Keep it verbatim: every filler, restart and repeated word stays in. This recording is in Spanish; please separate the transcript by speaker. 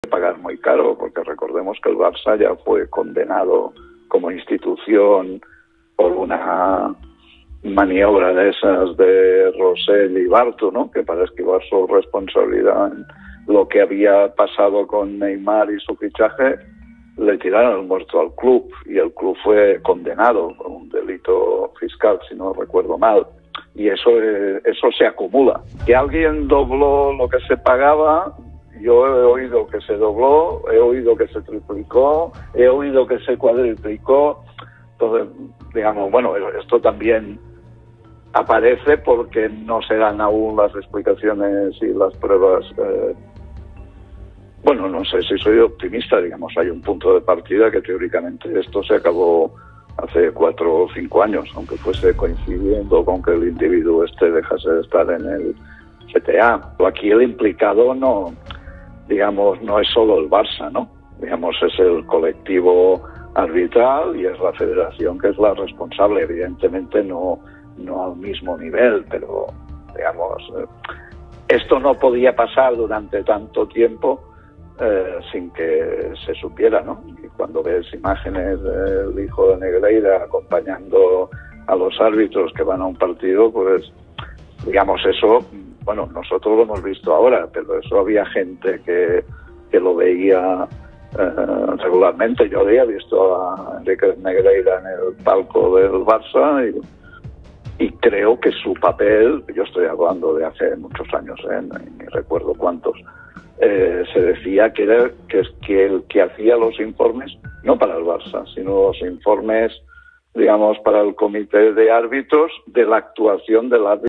Speaker 1: pagar muy caro, porque recordemos que el Barça ya fue condenado como institución por una maniobra de esas de Rosell y Bartu, ¿no? Que para esquivar su responsabilidad en lo que había pasado con Neymar y su fichaje, le tiraron el muerto al club, y el club fue condenado por un delito fiscal, si no recuerdo mal, y eso, eso se acumula. Que alguien dobló lo que se pagaba, yo he oído que se dobló, he oído que se triplicó, he oído que se cuadriplicó. Entonces, digamos, bueno, esto también aparece porque no se dan aún las explicaciones y las pruebas. Eh, bueno, no sé si soy optimista, digamos, hay un punto de partida que teóricamente esto se acabó hace cuatro o cinco años, aunque fuese coincidiendo con que el individuo este dejase de estar en el C T A. Aquí el implicado no, digamos, no es solo el Barça, ¿no? Digamos, es el colectivo arbitral y es la federación que es la responsable, evidentemente no, no al mismo nivel, pero, digamos, eh, esto no podía pasar durante tanto tiempo eh, sin que se supiera, ¿no? Y cuando ves imágenes del hijo de Negreira acompañando a los árbitros que van a un partido, pues, digamos, eso, bueno, nosotros lo hemos visto ahora, pero eso había gente que, que lo veía eh, regularmente. Yo había visto a Enrique Negreira en el palco del Barça y, y creo que su papel, yo estoy hablando de hace muchos años, ¿eh? Ni recuerdo cuántos, eh, se decía que era que, que el que hacía los informes, no para el Barça, sino los informes, digamos, para el comité de árbitros de la actuación del árbitro.